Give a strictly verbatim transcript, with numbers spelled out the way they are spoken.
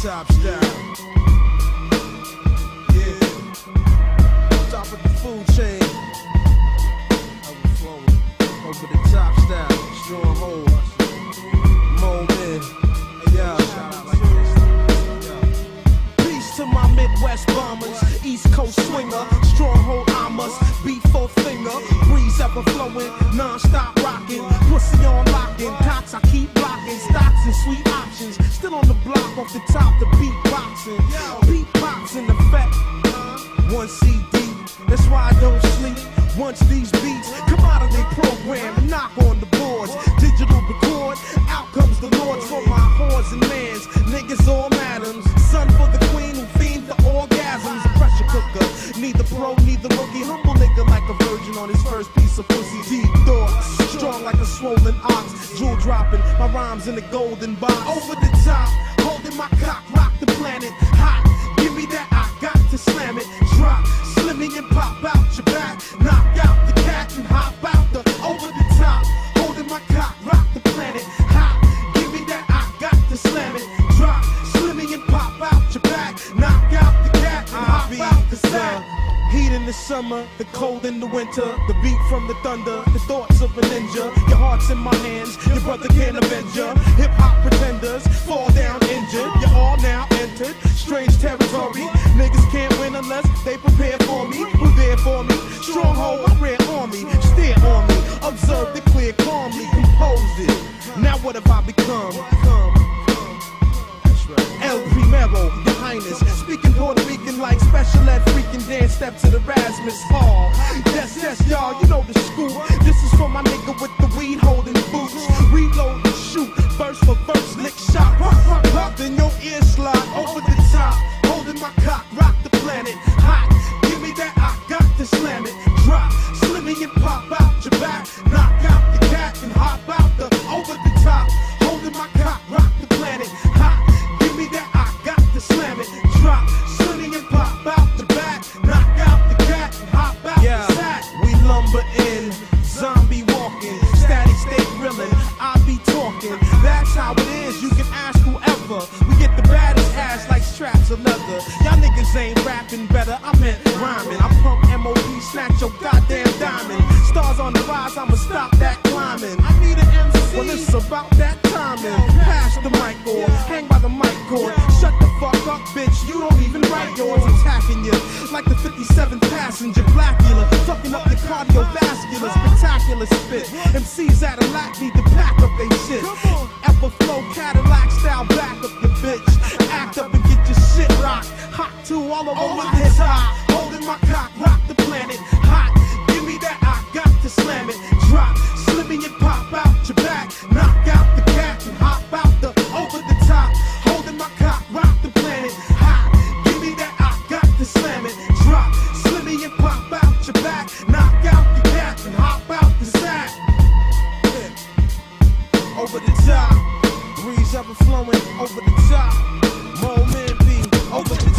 top style. Yeah. Top of the food chain. Overflowing. Over the top style. Strong hold. Moment. Hey, yo. Peace to my Midwest bombers. East Coast swinger. Stronghold I must be full finger. Breeze ever flowing. Non-stop rocking. Pussy on locking. Cox I keep blocking. Stocks and sweet options. Still on the block off the top. The beat boxing. Beat pops in effect. One C D. That's why I don't sleep. Once these beats come out of their program and knock on the boards. Digital record. Out comes the lords for my whores and mans. Niggas all madams. Son for the queen who fiend for orgasms. A pressure cooker. Neither pro, neither rookie. Humble nigga like a virgin on his first piece of pussy. Deep thoughts. Strong like a swollen ox. Jewel dropping. My rhymes in a golden box. Over the top. Holding my cock. Rock the planet. Hot. Give me that. I got to slam it. Drop. Slimmy and pop out your back. Knock out the cat and hop out the over the top. Holding my cock. Rock the planet. Hot. Give me that. I got to slam it. Drop. Slimmy and pop out your back. Knock out the cat and hop out the sack. Heat in the summer, the cold in the winter, the beat from the thunder, the thoughts of a ninja. Your heart's in my hands, your brother can't avenge ya. Hip hop pretenders fall down injured. You're all now entered strange territory. Niggas can't win unless they prepare for me. Who there for me? Stronghold, my rare army. Stare on me, observe the clear, calmly composed it. Now what have I become? El Primero, your highness. Speaking Puerto Rican like special ed freaking dance step to the Rasmus Hall. Yes, yes, y'all, you know the scoop. This is for my nigga with the weed holding boots. Reload and shoot, verse for verse, lick shot. Then your ear slide over the top. Holding my cock, rock the planet. Hot, give me that, I got to slam it. Drop, slimmy and pop out your back. Knock out the cat and hop out the over the top. Holding my cock, rock the planet. Hot. Give me that, I got to slam it. Drop, sling and pop out the back. Knock out the cat and hop out yeah, the sack. We lumber in, zombie walking. Static stay grillin', I be talking. That's how it is, you can ask whoever. We get the baddest ass like straps of leather. Y'all niggas ain't rapping better, I meant rhyming. I pump M O P, snatch your goddamn diamond. Stars on the rise, I'ma stop that climbing. I need an M C. Well, it's about that timing. Pass the mic or hang by the mic cord. Shut the fuck up, bitch. You don't even write yours. Attacking you like the fifty-seventh passenger. Blackula, fucking up your cardiovascular. Spectacular spit. M Cs out of lack need to pack up they shit. Everflow Cadillac style, back up your bitch. Act up and get your shit rocked. Hot two all over my hip hop. Holding my cock, rock the planet. Hot. Give me that, I got to slam it. Drop, slimmy and pop out your back. Knock out the cat and hop out the over the top. Holding my cock, rock the planet. Hot, give me that, I got to slam it. Drop, slimmy and pop out your back. Knock out the cat and hop out the sack. Yeah. Over the top, breeze ever flowing over the top. Moment be over the top.